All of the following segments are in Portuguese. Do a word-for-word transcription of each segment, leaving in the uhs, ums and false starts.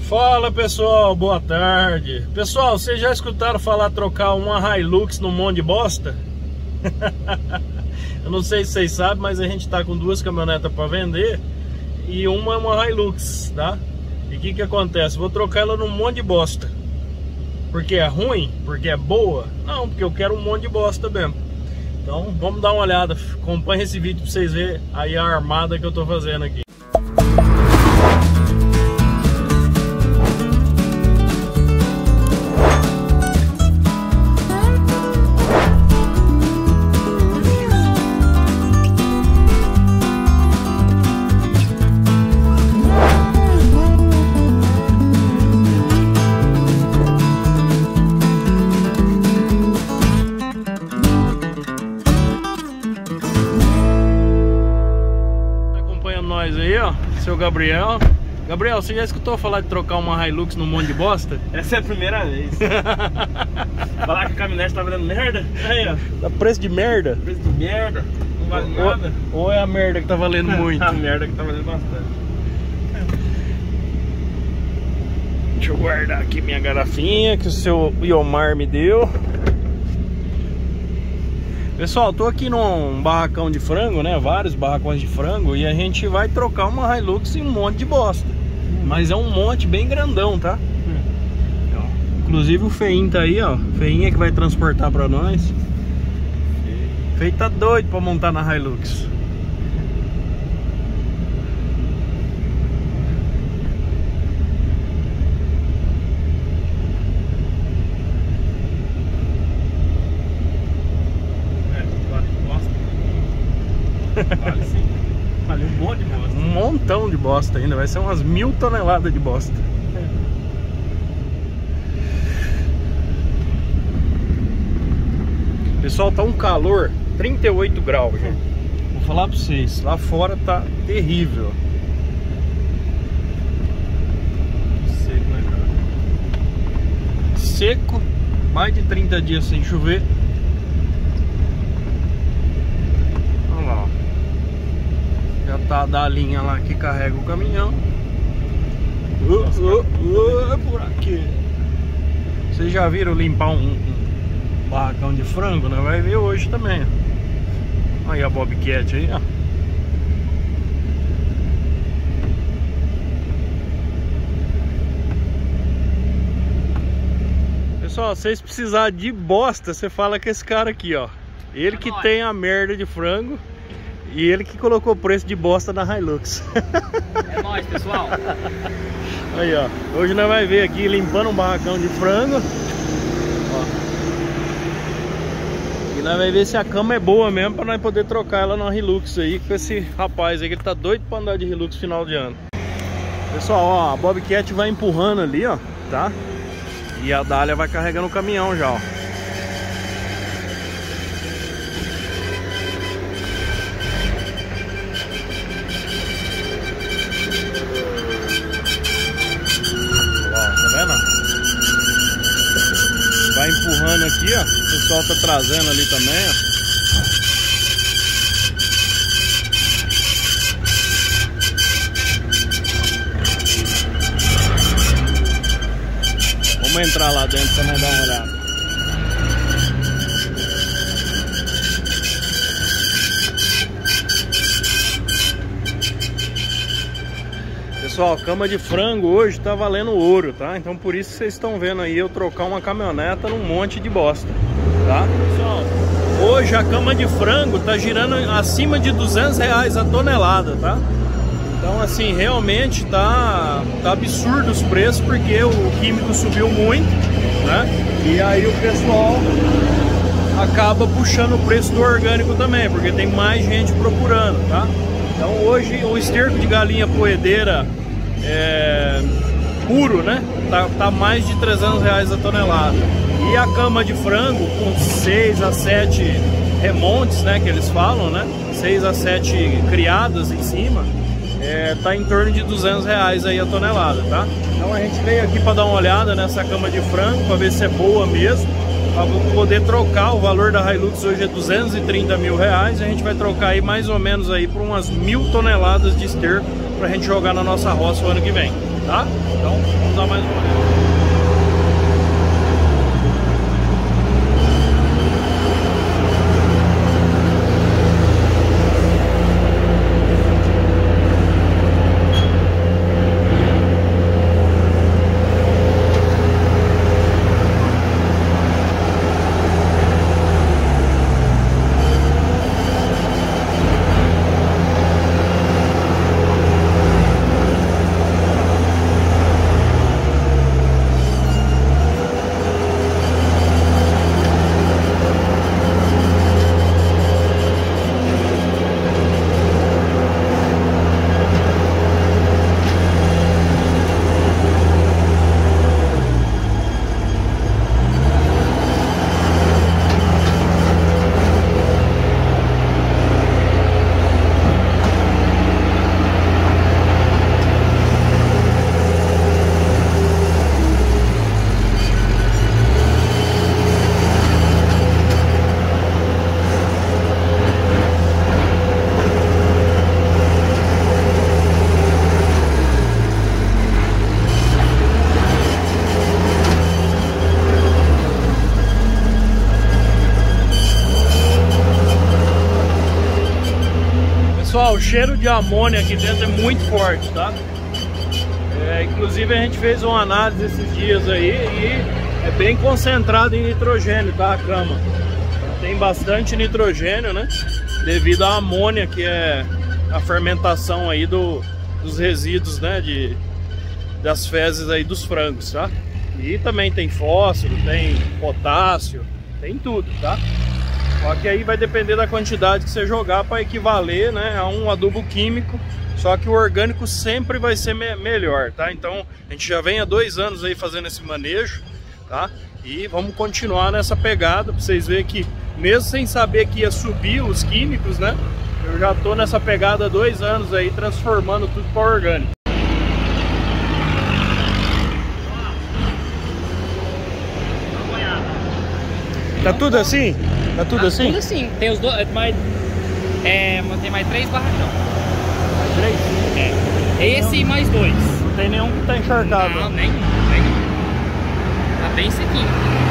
Fala pessoal, boa tarde. Pessoal, vocês já escutaram falar trocar uma Hilux num monte de bosta? Eu não sei se vocês sabem, mas a gente tá com duas caminhonetas para vender e uma é uma Hilux, tá? E o que que acontece? Vou trocar ela num monte de bosta. Porque é ruim? Porque é boa? Não, porque eu quero um monte de bosta mesmo. Então vamos dar uma olhada, acompanha esse vídeo para vocês verem aí a armada que eu tô fazendo aqui. Aí, ó, seu Gabriel. Gabriel, você já escutou falar de trocar uma Hilux num monte de bosta? Essa é a primeira vez. Falar que a caminhonete tá valendo merda? Aí, ó. Dá preço de merda? Preço de merda, não vale ou, nada. Ou é a merda que tá valendo muito? A merda que tá valendo bastante. Deixa eu guardar aqui minha garrafinha que o seu Iomar me deu. Pessoal, tô aqui num barracão de frango, né? Vários barracões de frango. E a gente vai trocar uma Hilux em um monte de bosta. Mas é um monte bem grandão, tá? Hum. Inclusive o Feinho tá aí, ó. Feinho é que vai transportar pra nós. Feinho tá doido pra montar na Hilux. Vale sim. Vale um monte de bosta. Um montão de bosta ainda. Vai ser umas mil toneladas de bosta. É. Pessoal, tá um calor trinta e oito graus, gente. Vou falar pra vocês, lá fora tá terrível. Seco, né, cara? Seco, mais de trinta dias sem chover. Já tá da linha lá que carrega o caminhão. Uh, uh, uh, por aqui. Vocês já viram limpar um, um barracão de frango, né? Vai ver hoje também. Aí a Bobcat aí, ó. Pessoal, se vocês precisarem de bosta, você fala com esse cara aqui, ó. Ele que tem a merda de frango. E ele que colocou o preço de bosta na Hilux. É nóis, pessoal. Aí, ó. Hoje nós vamos ver aqui limpando um barracão de frango. Ó. E nós vamos ver se a cama é boa mesmo pra nós poder trocar ela na Hilux aí com esse rapaz aí que ele tá doido pra andar de Hilux final de ano. Pessoal, ó, a Bobcat vai empurrando ali, ó, tá? E a Dália vai carregando o caminhão já, ó. Vai empurrando aqui, ó. O pessoal tá trazendo ali também, ó. Vamos entrar lá dentro pra nós dar uma olhada. Pessoal, cama de frango hoje tá valendo ouro, tá? Então por isso vocês estão vendo aí eu trocar uma caminhoneta num monte de bosta, tá? Pessoal, hoje a cama de frango tá girando acima de duzentos reais a tonelada, tá? Então assim, realmente tá, tá absurdo os preços porque o químico subiu muito, né? E aí o pessoal acaba puxando o preço do orgânico também, porque tem mais gente procurando, tá? Então hoje o esterco de galinha poedeira é, puro, né? Tá, tá mais de trezentos reais a tonelada. E a cama de frango com seis a sete remontes, né? Que eles falam, né? seis a sete criadas em cima, é, tá em torno de duzentos reais aí a tonelada, tá? Então a gente veio aqui para dar uma olhada nessa cama de frango para ver se é boa mesmo. Para poder trocar, o valor da Hilux hoje é duzentos e trinta mil reais. A gente vai trocar aí mais ou menos aí por umas mil toneladas de esterco pra gente jogar na nossa roça o ano que vem, tá? Então vamos dar mais uma olhada. Pessoal, o cheiro de amônia aqui dentro é muito forte, tá? É, inclusive a gente fez uma análise esses dias aí e é bem concentrado em nitrogênio, tá? A cama tem bastante nitrogênio, né? Devido à amônia, que é a fermentação aí do, dos resíduos, né? De, das fezes aí dos frangos, tá? E também tem fósforo, tem potássio, tem tudo, tá? Só que aí vai depender da quantidade que você jogar para equivaler, né, a um adubo químico. Só que o orgânico sempre vai ser me melhor, tá? Então a gente já vem há dois anos aí fazendo esse manejo, tá? E vamos continuar nessa pegada para vocês verem que mesmo sem saber que ia subir os químicos, né? Eu já tô nessa pegada há dois anos aí transformando tudo para orgânico. Tá tudo assim? Tá tudo ah, assim? Tudo assim. Tem os dois, mais, é, tem mais três barracão. Mais três? É. Esse e mais dois. Não tem nenhum que tá encharcado. Não, nem, nem. Tá bem sequinho.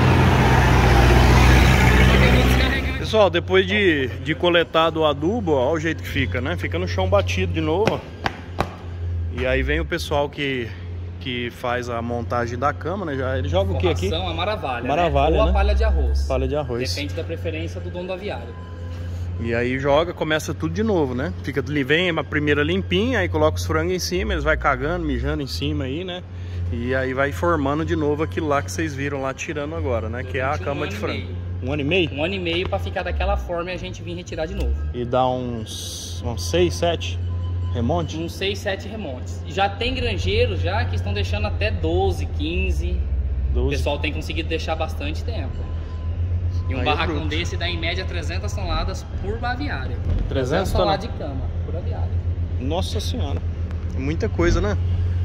Pessoal, depois de, de coletado o adubo, ó, o jeito que fica, né? Fica no chão batido de novo. E aí vem o pessoal que... que faz a montagem da cama, né? Já, ele joga o que aqui? A maravalha, maravalha, né? Ou né? a palha de arroz. Palha de arroz. Depende da preferência do dono do aviário. E aí joga, começa tudo de novo, né? Fica, vem a primeira limpinha, aí coloca os frangos em cima, eles vai cagando, mijando em cima aí, né? E aí vai formando de novo aquilo lá que vocês viram lá tirando agora, né? Que é a cama de frango. Um ano e meio? Um ano e meio para ficar daquela forma e a gente vir retirar de novo. E dá uns, uns seis, sete remonte? Uns seis, sete remontes. E já tem granjeiros já que estão deixando até doze, quinze. doze. O pessoal tem conseguido deixar bastante tempo. E um aí barracão é desse dá em média trezentas toneladas por aviário. trezentas toneladas de cama por aviário. Nossa senhora. É muita coisa, né?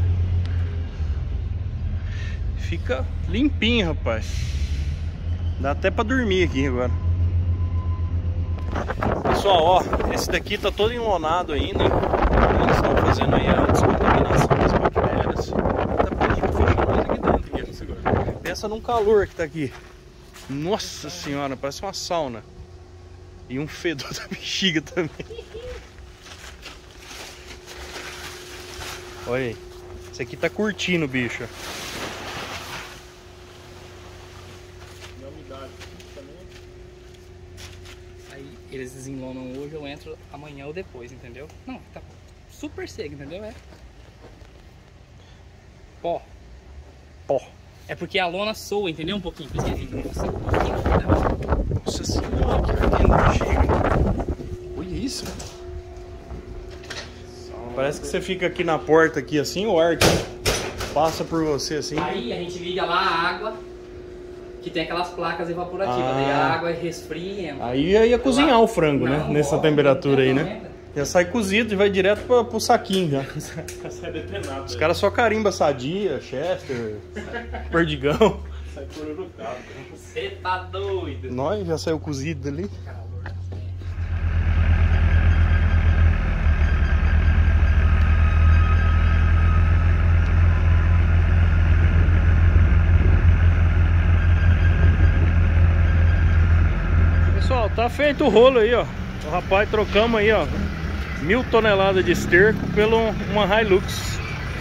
Fica limpinho, rapaz. Dá até pra dormir aqui agora. Pessoal, ó, esse daqui tá todo enlonado ainda. Eles estão fazendo aí a descontaminação das bactérias. Tá pedindo feijões aqui dentro. Aqui. Pensa num calor que tá aqui. Nossa senhora, parece uma sauna. E um fedor da bexiga também. Olha aí. Esse aqui tá curtindo o bicho. Aí eles desenlonam hoje, eu entro amanhã ou depois, entendeu? Não, tá super seco, entendeu? É pó. Pó. É porque a lona soa, entendeu? Um pouquinho. Nossa, um pouquinho. Nossa senhora, que fedendo bexiga. Olha isso. Parece que você fica aqui na porta aqui assim, o ar que passa por você assim. Aí a gente liga lá a água, que tem aquelas placas evaporativas, ah. Daí a água resfria. Aí ia, ia cozinhar o frango, não, né? Nessa ó, temperatura aí, né? Já sai cozido e vai direto pra, pro saquinho já. Sai depenado. Os caras só carimba Sadia, Chester, Perdigão. Sai pururucado. Você tá doido. Nós já saiu cozido ali. tá feito o rolo aí, ó. O rapaz trocamos aí, ó, mil toneladas de esterco pelo uma Hilux.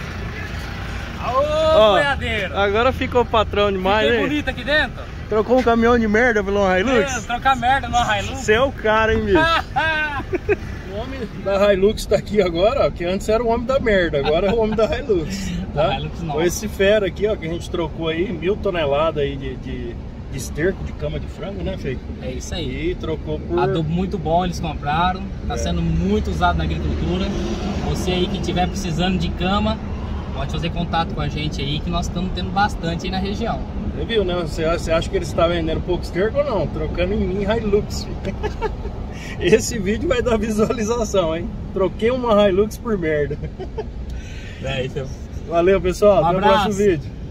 Aô, boiadeiro! Agora ficou patrão demais, Fiquei hein? bonito aqui dentro? Trocou um caminhão de merda pelo uma Hilux? É, trocar merda numa Hilux? Você é o cara, hein, bicho? O homem da Hilux tá aqui agora, ó, que antes era o homem da merda, agora é o homem da Hilux. Tá? Da Hilux não. Com esse fera aqui, ó, que a gente trocou aí, mil toneladas aí de, de, de esterco de cama de frango, né, Fê? É isso aí. E trocou por... Adubo muito bom eles compraram, tá É. sendo muito usado na agricultura. Você aí que estiver precisando de cama, pode fazer contato com a gente aí, que nós estamos tendo bastante aí na região. Você viu, né? Você, você acha que eles estão vendendo pouco esterco ou não? Trocando em mim Hilux. Esse vídeo vai dar visualização, hein? Troquei uma Hilux por merda. É isso. Valeu, pessoal. Um Até o abraço. próximo vídeo.